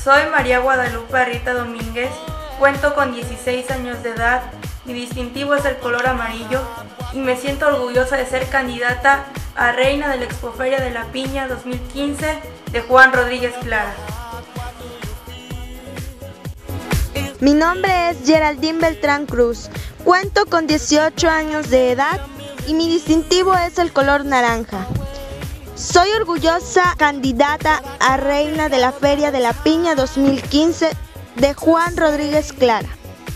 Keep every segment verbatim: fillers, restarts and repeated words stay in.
Soy María Guadalupe Arrieta Domínguez, cuento con dieciséis años de edad, mi distintivo es el color amarillo y me siento orgullosa de ser candidata a Reina de la Expoferia de la Piña dos mil quince de Juan Rodríguez Clara. Mi nombre es Geraldine Beltrán Cruz, cuento con dieciocho años de edad y mi distintivo es el color naranja. Soy orgullosa candidata a Reina de la Feria de la Piña dos mil quince de Juan Rodríguez Clara.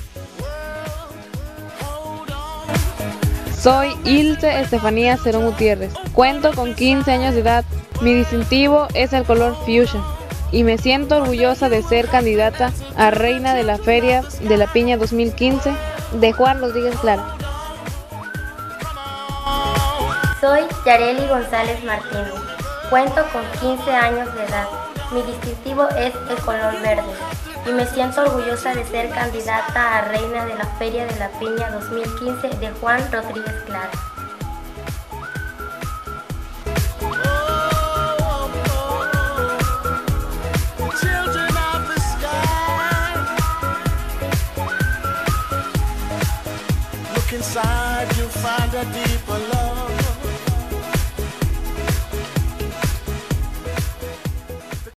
Soy Ilse Estefanía Cerón Gutiérrez, cuento con quince años de edad, mi distintivo es el color fuchsia y me siento orgullosa de ser candidata a Reina de la Feria de la Piña dos mil quince de Juan Rodríguez Clara. Soy Yareli González Martínez, cuento con quince años de edad, mi distintivo es el color verde y me siento orgullosa de ser candidata a Reina de la Feria de la Piña dos mil quince de Juan Rodríguez Clara. Inside you find a deeper love.